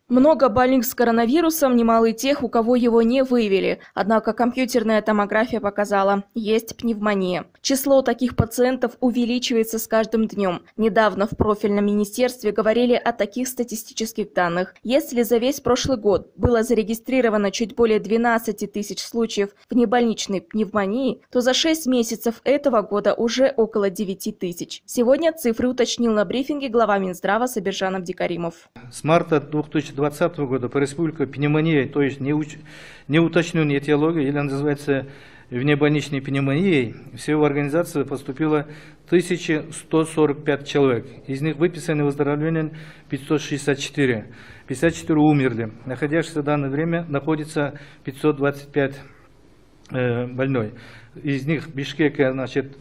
Много больных с коронавирусом, немало и тех, у кого его не выявили. Однако компьютерная томография показала – есть пневмония. Число таких пациентов увеличивается с каждым днем. Недавно в профильном министерстве говорили о таких статистических данных. Если за весь прошлый год было зарегистрировано чуть более 12 тысяч случаев внебольничной пневмонии, то за 6 месяцев этого года уже около 9 тысяч. Сегодня цифры уточнил на брифинге глава Минздрава Сабиржан Абдикаримов. С марта 2020 года по республике пневмония, то есть неуточненная этиология, или она называется внебольничной пневмонией, всего в организацию поступило 1145 человек. Из них выписаны выздоровления 564. 54 умерли. Находящихся в данное время находится 525 больной. Из них в Бишкеке, значит,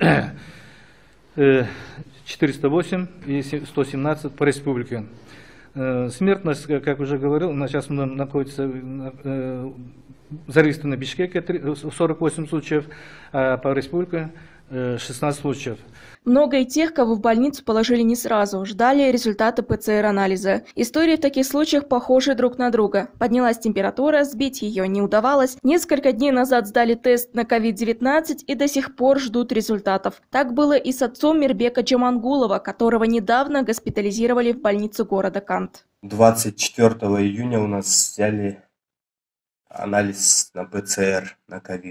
408 и 117 по республике. Смертность, как уже говорил, сейчас находится зарегистрирована в Бишкеке 48 случаев, а по республике 16 случаев. Много и тех, кого в больницу положили не сразу, ждали результаты ПЦР-анализа. Истории в таких случаях похожи друг на друга. Поднялась температура, сбить ее не удавалось. Несколько дней назад сдали тест на COVID-19 и до сих пор ждут результатов. Так было и с отцом Мирбека Джамангулова, которого недавно госпитализировали в больницу города Кант. 24 июня у нас взяли анализ на ПЦР на COVID.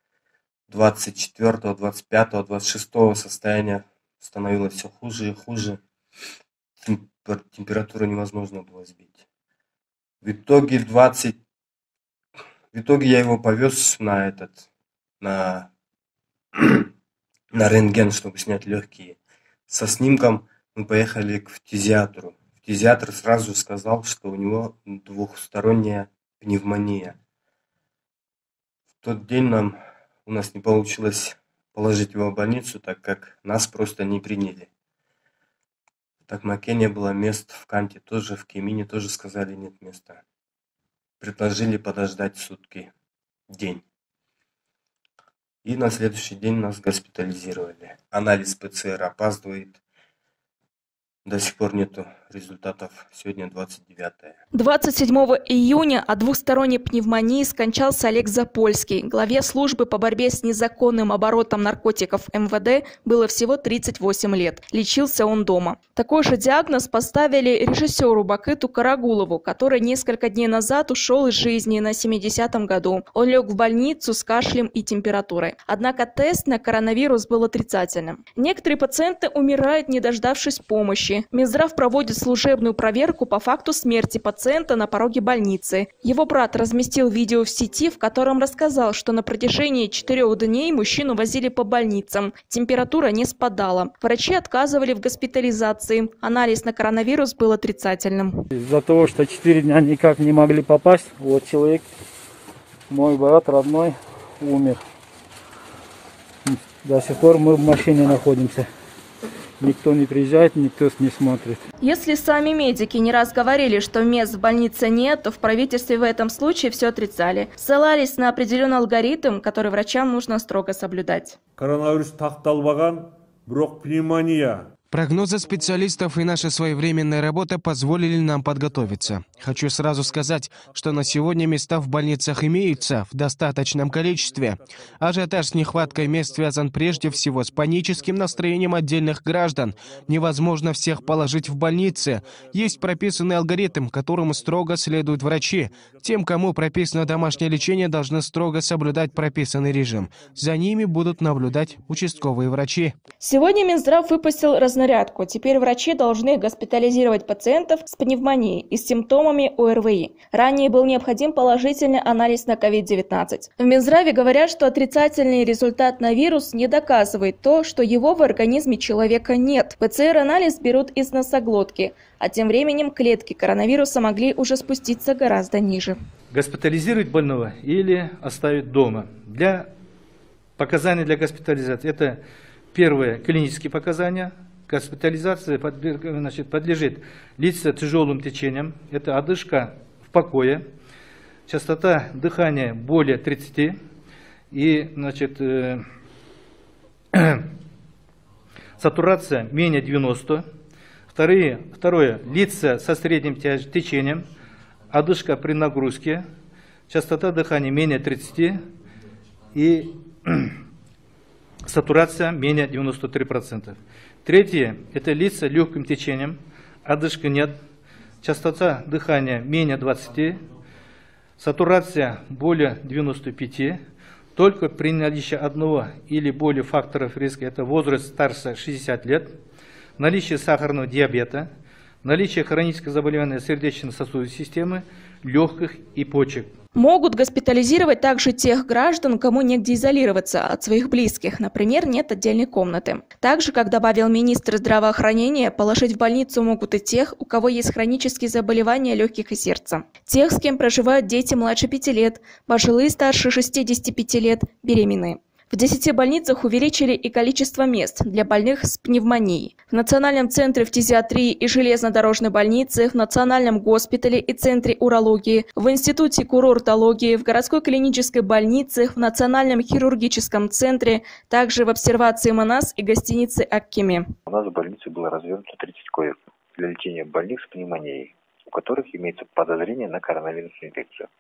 24, 25, 26 состояние становилось все хуже и хуже. Температуру невозможно было сбить. В итоге я его повез на рентген, чтобы снять легкие. Со снимком мы поехали к фтизиатру. Фтизиатр сразу сказал, что у него двухсторонняя пневмония. В тот день у нас не получилось положить его в больницу, так как нас просто не приняли. В Токмаке не было мест, в Канте тоже, в Кемине тоже сказали нет места. Предложили подождать сутки, день. И на следующий день нас госпитализировали. Анализ ПЦР опаздывает. До сих пор нету результатов. Сегодня 29-е. 27 июня от двухсторонней пневмонии скончался Олег Запольский. Главе службы по борьбе с незаконным оборотом наркотиков МВД было всего 38 лет. Лечился он дома. Такой же диагноз поставили режиссеру Бакыту Карагулову, который несколько дней назад ушел из жизни на 70-м году. Он лег в больницу с кашлем и температурой. Однако тест на коронавирус был отрицательным. Некоторые пациенты умирают, не дождавшись помощи. Минздрав проводит служебную проверку по факту смерти пациента на пороге больницы. Его брат разместил видео в сети, в котором рассказал, что на протяжении 4 дней мужчину возили по больницам. Температура не спадала. Врачи отказывали в госпитализации. Анализ на коронавирус был отрицательным. Из-за того, что 4 дня никак не могли попасть, вот человек, мой брат родной, умер. До сих пор мы в машине находимся. Никто не приезжает, никто не смотрит. Если сами медики не раз говорили, что мест в больнице нет, то в правительстве в этом случае все отрицали. Ссылались на определенный алгоритм, который врачам нужно строго соблюдать. Коронавирус тақталбаған, бірақ пневмония. Прогнозы специалистов и наша своевременная работа позволили нам подготовиться. Хочу сразу сказать, что на сегодня места в больницах имеются в достаточном количестве. Ажиотаж с нехваткой мест связан прежде всего с паническим настроением отдельных граждан. Невозможно всех положить в больницы. Есть прописанный алгоритм, которому строго следуют врачи. Тем, кому прописано домашнее лечение, должны строго соблюдать прописанный режим. За ними будут наблюдать участковые врачи. Сегодня Минздрав выпустил разнарядку. Теперь врачи должны госпитализировать пациентов с пневмонией и с симптомами ОРВИ. Ранее был необходим положительный анализ на COVID-19. В Минздраве говорят, что отрицательный результат на вирус не доказывает то, что его в организме человека нет. ПЦР-анализ берут из носоглотки, а тем временем клетки коронавируса могли уже спуститься гораздо ниже. Госпитализировать больного или оставить дома? Показания для госпитализации – это первое – клинические показания. Госпитализация подлежит лица тяжелым течением. Это одышка в покое, частота дыхания более 30 и сатурация менее 90. Второе – лица со средним течением. одышка при нагрузке, частота дыхания менее 30 и сатурация менее 93%. Третье – это лица с легким течением, одышки нет, частота дыхания менее 20, сатурация более 95, только при наличии одного или более факторов риска, это возраст старше 60 лет, наличие сахарного диабета, наличие хронического заболевания сердечно-сосудистой системы, легких и почек. Могут госпитализировать также тех граждан, кому негде изолироваться от своих близких, например, нет отдельной комнаты. Также, как добавил министр здравоохранения, положить в больницу могут и тех, у кого есть хронические заболевания легких и сердца. Тех, с кем проживают дети младше 5 лет, пожилые старше 65 лет, беременные. В 10 больницах увеличили и количество мест для больных с пневмонией. В Национальном центре фтизиатрии и железнодорожной больнице, в Национальном госпитале и центре урологии, в Институте курортологии, в городской клинической больнице, в Национальном хирургическом центре, также в обсервации МНАС и гостинице Аккими. У нас в больнице было развернуто 30 коек для лечения больных с пневмонией, у которых имеется подозрение на коронавирусную инфекцию.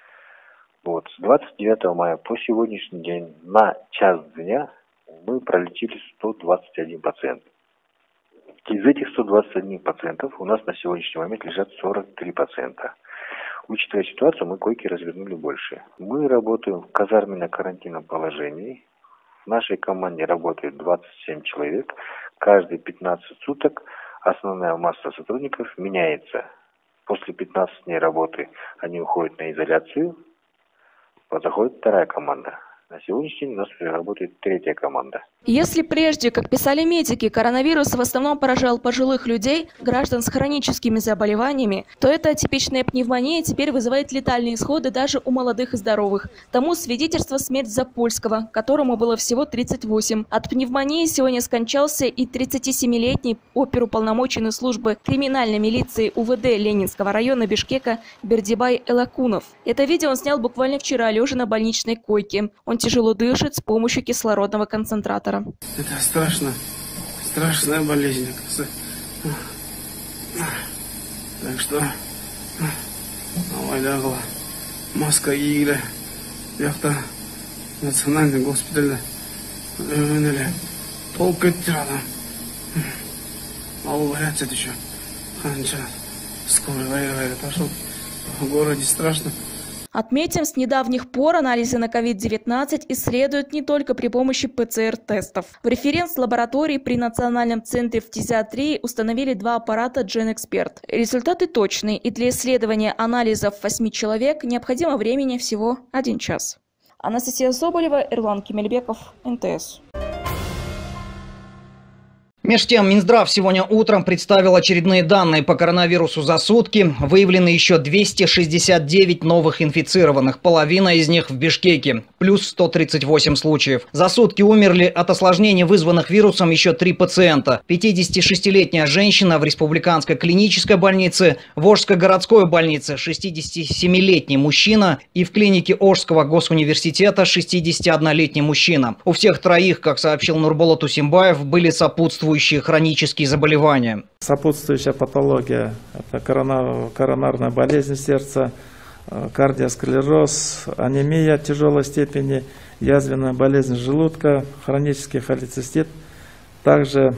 С 29 мая по сегодняшний день на час дня мы пролечили 121 пациент. Из этих 121 пациентов у нас на сегодняшний момент лежат 43 пациента. Учитывая ситуацию, мы койки развернули больше. Мы работаем в казарменно-карантинном положении. В нашей команде работает 27 человек. Каждые 15 суток основная масса сотрудников меняется. После 15 дней работы они уходят на изоляцию. Заходит вторая команда. На сегодняшний день у нас уже работает третья команда. Если прежде, как писали медики, коронавирус в основном поражал пожилых людей, граждан с хроническими заболеваниями, то эта атипичная пневмония теперь вызывает летальные исходы даже у молодых и здоровых. Тому свидетельство смерть Запольского, которому было всего 38. От пневмонии сегодня скончался и 37-летний оперуполномоченный службы криминальной милиции УВД Ленинского района Бишкека Бердибай Элакунов. Это видео он снял буквально вчера, лежа на больничной койке. Он тяжело дышит с помощью кислородного концентратора. Это страшная болезнь. Так что, авайдагла, маска игры, яхта, национальный госпиталь, толкать рано. Мало валяться еще. Скоро пошел. В городе страшно. Отметим, с недавних пор анализы на COVID-19 исследуют не только при помощи ПЦР-тестов. В референс-лаборатории при Национальном центре фтизиатрии установили 2 аппарата GenExpert. Результаты точные, и для исследования анализов 8 человек необходимо времени всего 1 час. Анастасия Соболева, Эрлан Кемельбеков, НТС. Меж тем, Минздрав сегодня утром представил очередные данные по коронавирусу за сутки. Выявлены еще 269 новых инфицированных, половина из них в Бишкеке, плюс 138 случаев. За сутки умерли от осложнений, вызванных вирусом, еще 3 пациента. 56-летняя женщина в Республиканской клинической больнице, в Ожской городской больнице 67-летний мужчина и в клинике Ожского госуниверситета 61-летний мужчина. У всех троих, как сообщил Нурболат Усимбаев, были сопутствующие хронические заболевания. Сопутствующая патология – это коронарная болезнь сердца, кардиосклероз, анемия тяжелой степени, язвенная болезнь желудка, хронический холецистит. Также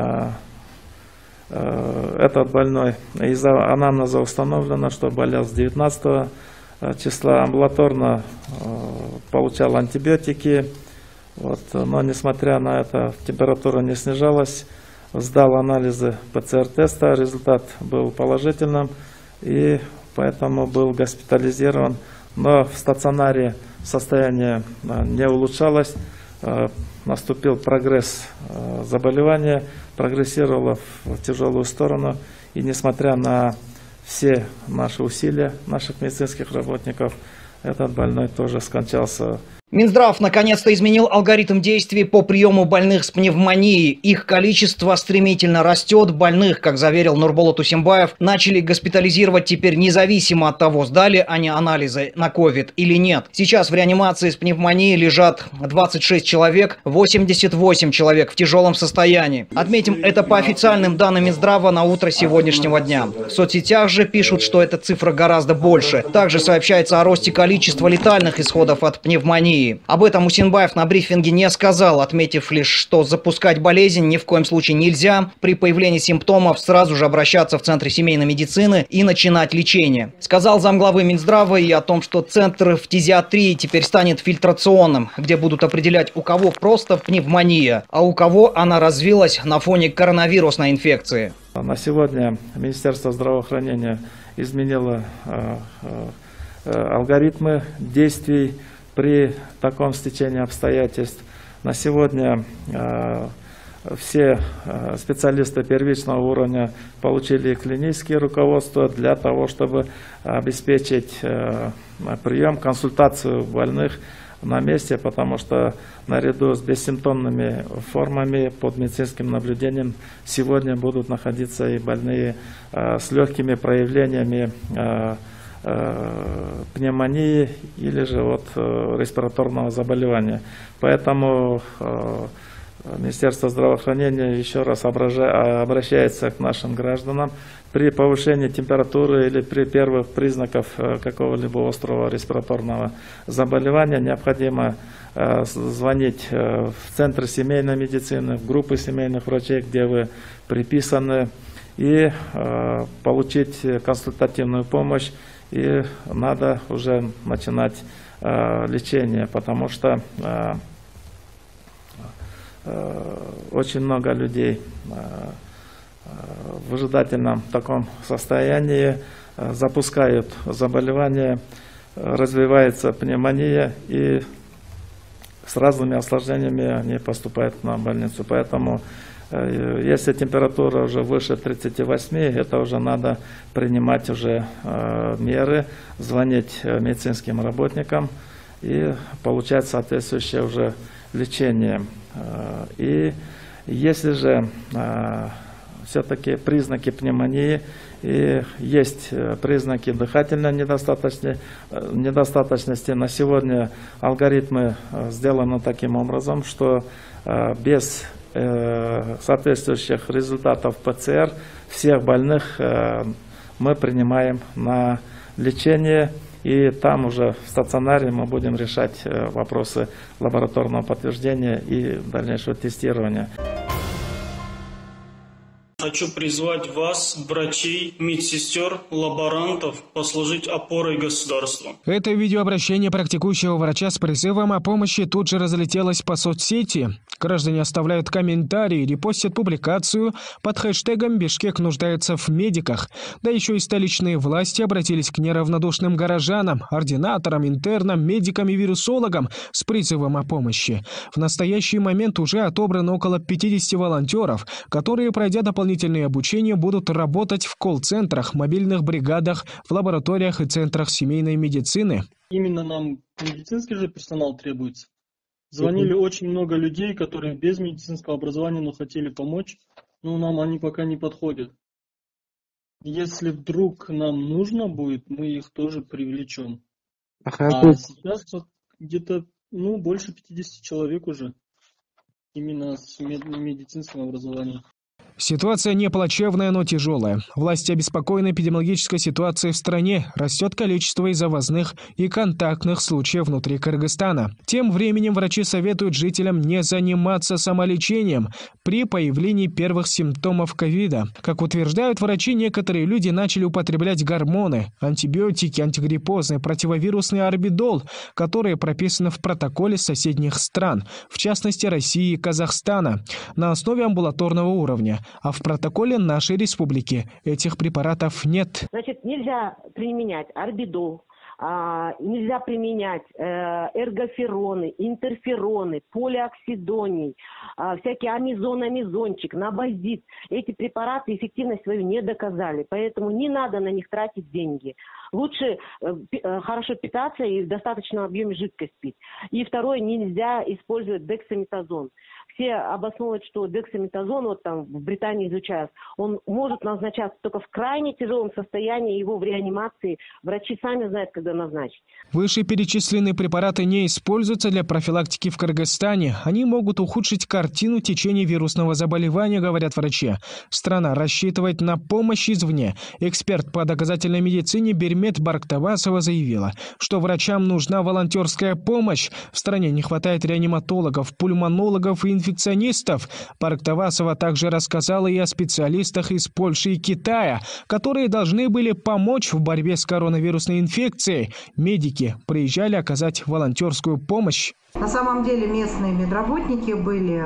этот больной из-за анамнеза установлено, что болел с 19 числа, амбулаторно получал антибиотики. Но несмотря на это, температура не снижалась, сдал анализы ПЦР-теста, результат был положительным, и поэтому был госпитализирован. Но в стационаре состояние не улучшалось, наступил прогресс заболевания, прогрессировало в тяжелую сторону, и несмотря на все наши усилия, наших медицинских работников, этот больной тоже скончался. Минздрав наконец-то изменил алгоритм действий по приему больных с пневмонией. Их количество стремительно растет. Больных, как заверил Нурболат Усимбаев, начали госпитализировать теперь независимо от того, сдали они анализы на ковид или нет. Сейчас в реанимации с пневмонией лежат 26 человек, 88 человек в тяжелом состоянии. Отметим, это по официальным данным Минздрава на утро сегодняшнего дня. В соцсетях же пишут, что эта цифра гораздо больше. Также сообщается о росте количества летальных исходов от пневмонии. Об этом Усинбаев на брифинге не сказал, отметив лишь, что запускать болезнь ни в коем случае нельзя. При появлении симптомов сразу же обращаться в Центр семейной медицины и начинать лечение. Сказал замглавы Минздрава и о том, что Центр фтизиатрии теперь станет фильтрационным, где будут определять, у кого просто пневмония, а у кого она развилась на фоне коронавирусной инфекции. На сегодня Министерство здравоохранения изменило алгоритмы действий при таком стечении обстоятельств. На сегодня все специалисты первичного уровня получили клинические руководства для того, чтобы обеспечить прием, консультацию больных на месте, потому что наряду с бессимптомными формами под медицинским наблюдением сегодня будут находиться и больные с легкими проявлениями пневмонии или же респираторного заболевания. Поэтому Министерство здравоохранения еще раз обращается к нашим гражданам. При повышении температуры или при первых признаках какого-либо острого респираторного заболевания необходимо звонить в Центр семейной медицины, в группы семейных врачей, где вы приписаны, и получить консультативную помощь. И надо уже начинать лечение, потому что очень много людей в выжидательном таком состоянии запускают заболевание, развивается пневмония, и с разными осложнениями они поступают на больницу. Поэтому если температура уже выше 38, это уже надо принимать уже меры, звонить медицинским работникам и получать соответствующее уже лечение. И если же все-таки признаки пневмонии и есть признаки дыхательной недостаточности, на сегодня алгоритмы сделаны таким образом, что без соответствующих результатов ПЦР всех больных мы принимаем на лечение, и там уже в стационаре мы будем решать вопросы лабораторного подтверждения и дальнейшего тестирования. Хочу призвать вас, врачей, медсестер, лаборантов, послужить опорой государству. Это видеообращение практикующего врача с призывом о помощи тут же разлетелось по соцсети. Граждане оставляют комментарии, репостят публикацию под хэштегом «Бишкек нуждается в медиках». Да еще и столичные власти обратились к неравнодушным горожанам, ординаторам, интернам, медикам и вирусологам с призывом о помощи. В настоящий момент уже отобрано около 50 волонтеров, которые, пройдя дополнительное обучение, будут работать в колл-центрах, мобильных бригадах, в лабораториях и центрах семейной медицины. Именно нам медицинский же персонал требуется. Звонили очень много людей, которые без медицинского образования, но хотели помочь, но нам они пока не подходят. Если вдруг нам нужно будет, мы их тоже привлечем. А сейчас где-то больше 50 человек уже именно с медицинским образованием. Ситуация не плачевная, но тяжелая. Власти обеспокоены эпидемиологической ситуацией в стране. Растет количество и завозных, и контактных случаев внутри Кыргызстана. Тем временем врачи советуют жителям не заниматься самолечением при появлении первых симптомов ковида. Как утверждают врачи, некоторые люди начали употреблять гормоны, антибиотики, антигриппозный, противовирусный орбидол, которые прописаны в протоколе соседних стран, в частности России и Казахстана, на основе амбулаторного уровня. А в протоколе нашей республики этих препаратов нет. Значит, нельзя применять орбидол, нельзя применять эргофероны, интерфероны, полиоксидоний, всякий амизончик, набазит. Эти препараты эффективность свою не доказали, поэтому не надо на них тратить деньги. Лучше хорошо питаться и в достаточном объеме жидкость пить. И второе, нельзя использовать дексаметазон. Все обосновывают, что дексаметазон, вот там в Британии изучают, он может назначаться только в крайне тяжелом состоянии, его в реанимации врачи сами знают, когда назначить. Вышеперечисленные препараты не используются для профилактики в Кыргызстане. Они могут ухудшить картину течения вирусного заболевания, говорят врачи. Страна рассчитывает на помощь извне. Эксперт по доказательной медицине Бермет Барктавасова заявила, что врачам нужна волонтерская помощь. В стране не хватает реаниматологов, пульмонологов и инфекционистов. Барктавасова также рассказала и о специалистах из Польши и Китая, которые должны были помочь в борьбе с коронавирусной инфекцией. Медики приезжали оказать волонтерскую помощь. На самом деле местные медработники были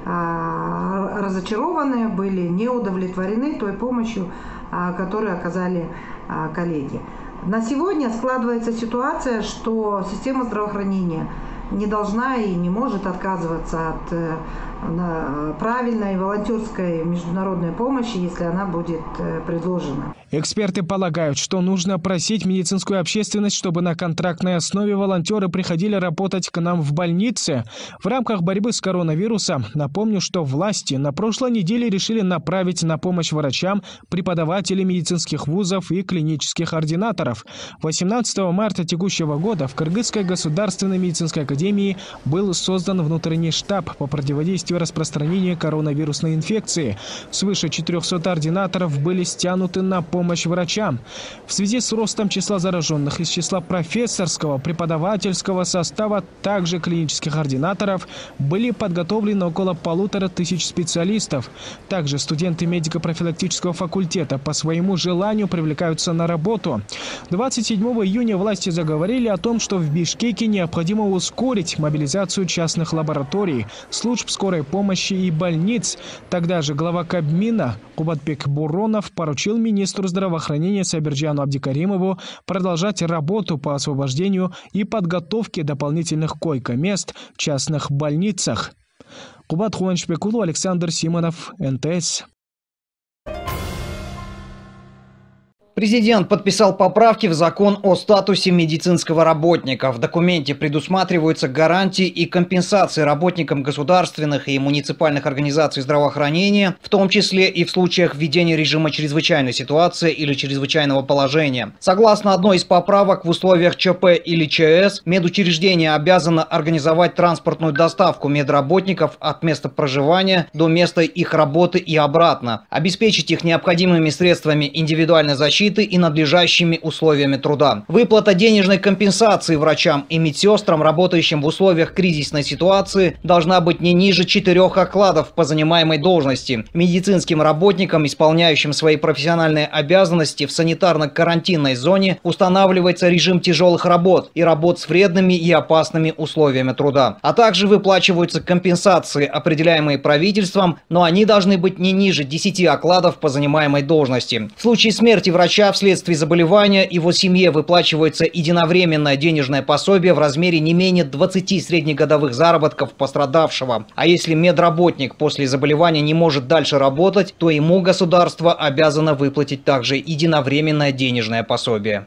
разочарованы, были не удовлетворены той помощью, которую оказали коллеги. На сегодня складывается ситуация, что система здравоохранения не должна и не может отказываться от правильной волонтерской международной помощи, если она будет предложена. Эксперты полагают, что нужно просить медицинскую общественность, чтобы на контрактной основе волонтеры приходили работать к нам в больнице. В рамках борьбы с коронавирусом напомню, что власти на прошлой неделе решили направить на помощь врачам преподавателей медицинских вузов и клинических ординаторов. 18 марта текущего года в Кыргызской государственной медицинской академии был создан внутренний штаб по противодействию распространению коронавирусной инфекции. Свыше 400 ординаторов были стянуты на помощь врачам. В связи с ростом числа зараженных из числа профессорского, преподавательского состава, также клинических ординаторов, были подготовлены около 1500 специалистов. Также студенты медико-профилактического факультета по своему желанию привлекаются на работу. 27 июня власти заговорили о том, что в Бишкеке необходимо ускорить мобилизацию частных лабораторий, служб скорой помощи и больниц. Тогда же глава Кабмина Кубатбек Буронов поручил министру здравоохранения Сабирджану Абдикаримову продолжать работу по освобождению и подготовке дополнительных койко-мест в частных больницах. Кубат Хуаншбекулу, Александр Симонов, НТС. Президент подписал поправки в закон о статусе медицинского работника. В документе предусматриваются гарантии и компенсации работникам государственных и муниципальных организаций здравоохранения, в том числе и в случаях введения режима чрезвычайной ситуации или чрезвычайного положения. Согласно одной из поправок, в условиях ЧП или ЧС медучреждение обязано организовать транспортную доставку медработников от места проживания до места их работы и обратно, обеспечить их необходимыми средствами индивидуальной защиты и надлежащими условиями труда. Выплата денежной компенсации врачам и медсестрам, работающим в условиях кризисной ситуации, должна быть не ниже 4 окладов по занимаемой должности. Медицинским работникам, исполняющим свои профессиональные обязанности в санитарно-карантинной зоне, устанавливается режим тяжелых работ и работ с вредными и опасными условиями труда. А также выплачиваются компенсации, определяемые правительством, но они должны быть не ниже 10 окладов по занимаемой должности. В случае смерти врача вследствие заболевания его семье выплачивается единовременное денежное пособие в размере не менее 20 среднегодовых заработков пострадавшего. А если медработник после заболевания не может дальше работать, то ему государство обязано выплатить также единовременное денежное пособие.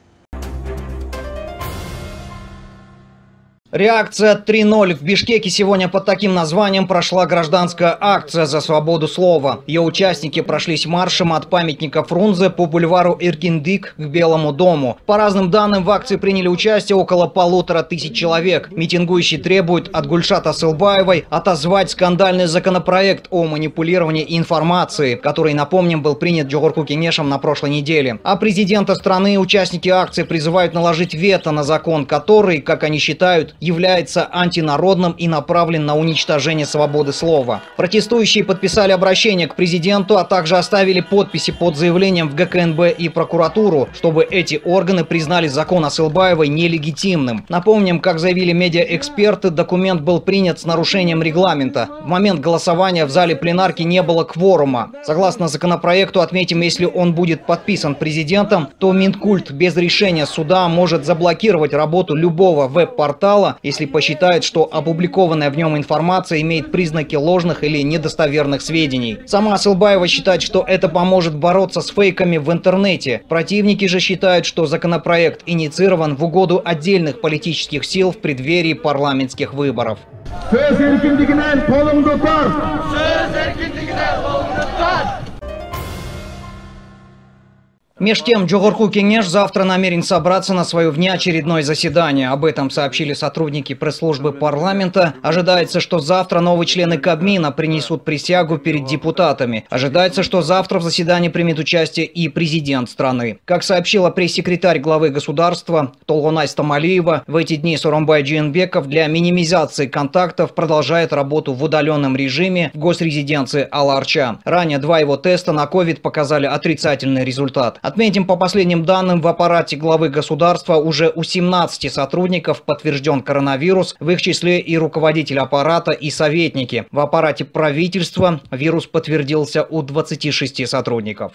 Реакция 3.0. В Бишкеке сегодня под таким названием прошла гражданская акция за свободу слова. Ее участники прошлись маршем от памятника Фрунзе по бульвару Иркиндик к Белому дому. По разным данным, в акции приняли участие около 1500 человек. Митингующие требуют от Гульшат Асылбаевой отозвать скандальный законопроект о манипулировании информацией, который, напомним, был принят Джогорку Кенешем на прошлой неделе. А президента страны участники акции призывают наложить вето на закон, который, как они считают, является антинародным и направлен на уничтожение свободы слова. Протестующие подписали обращение к президенту, а также оставили подписи под заявлением в ГКНБ и прокуратуру, чтобы эти органы признали закон Асылбаевой нелегитимным. Напомним, как заявили медиаэксперты, документ был принят с нарушением регламента. В момент голосования в зале пленарки не было кворума. Согласно законопроекту, отметим, если он будет подписан президентом, то Минкульт без решения суда может заблокировать работу любого веб-портала, если посчитает, что опубликованная в нем информация имеет признаки ложных или недостоверных сведений. Сама Асылбаева считает, что это поможет бороться с фейками в интернете. Противники же считают, что законопроект инициирован в угоду отдельных политических сил в преддверии парламентских выборов. Меж тем, Жогорку Кеңеш завтра намерен собраться на свое внеочередное заседание. Об этом сообщили сотрудники пресс-службы парламента. Ожидается, что завтра новые члены Кабмина принесут присягу перед депутатами. Ожидается, что завтра в заседании примет участие и президент страны. Как сообщила пресс-секретарь главы государства Толгонай Стамалиева, в эти дни Сооронбай Жээнбеков для минимизации контактов продолжает работу в удаленном режиме в госрезиденции Ала-Арча. Ранее 2 его теста на COVID показали отрицательный результат. Отметим, по последним данным, в аппарате главы государства уже у 17 сотрудников подтвержден коронавирус, в их числе и руководитель аппарата и советники. В аппарате правительства вирус подтвердился у 26 сотрудников.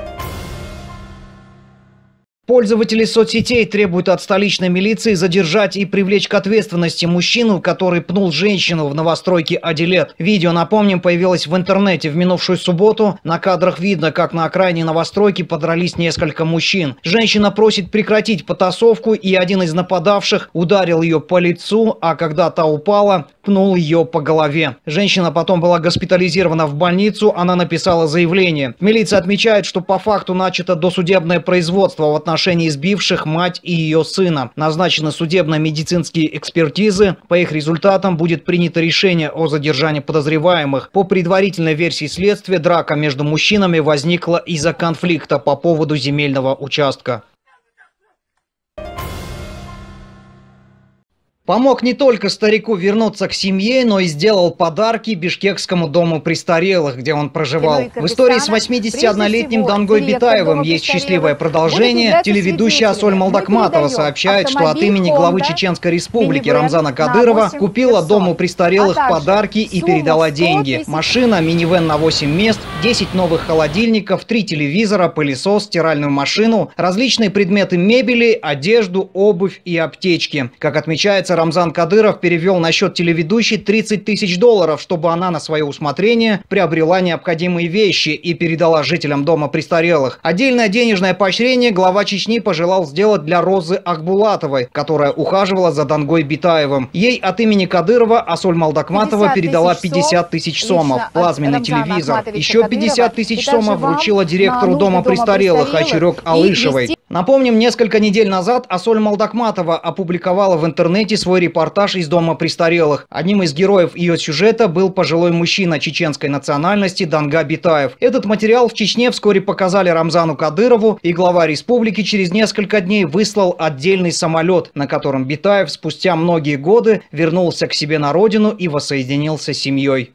Пользователи соцсетей требуют от столичной милиции задержать и привлечь к ответственности мужчину, который пнул женщину в новостройке Адилет. Видео, напомним, появилось в интернете в минувшую субботу. На кадрах видно, как на окраине новостройки подрались несколько мужчин. Женщина просит прекратить потасовку, и один из нападавших ударил ее по лицу, а когда та упала, пнул ее по голове. Женщина потом была госпитализирована в больницу, она написала заявление. Милиция отмечает, что по факту начато досудебное производство в отношении избивших мать и ее сына. Назначены судебно-медицинские экспертизы. По их результатам будет принято решение о задержании подозреваемых. По предварительной версии следствия, драка между мужчинами возникла из-за конфликта по поводу земельного участка. Помог не только старику вернуться к семье, но и сделал подарки Бишкекскому дому престарелых, где он проживал. В истории с 81-летним Дангой Битаевым есть счастливое продолжение. Телеведущая Асоль Молдокматова сообщает, что от имени главы Чеченской Республики Рамзана Кадырова купила дому престарелых подарки и передала деньги. Машина, минивэн на 8 мест, 10 новых холодильников, 3 телевизора, пылесос, стиральную машину, различные предметы мебели, одежду, обувь и аптечки. Как отмечается, Рамзан Кадыров перевел на счет телеведущей $30 тысяч, чтобы она на свое усмотрение приобрела необходимые вещи и передала жителям дома престарелых. Отдельное денежное поощрение глава Чечни пожелал сделать для Розы Акбулатовой, которая ухаживала за Дангой Битаевым. Ей от имени Кадырова Асоль Молдокматова передала 50 тысяч сомов, плазменный телевизор. Еще 50 тысяч сомов вручила директору дома престарелых Айчурек Алышевой. Напомним, несколько недель назад Асоль Молдокматова опубликовала в интернете свой репортаж из дома престарелых. Одним из героев ее сюжета был пожилой мужчина чеченской национальности Данга Битаев. Этот материал в Чечне вскоре показали Рамзану Кадырову, и глава республики через несколько дней выслал отдельный самолет, на котором Битаев спустя многие годы вернулся к себе на родину и воссоединился с семьей.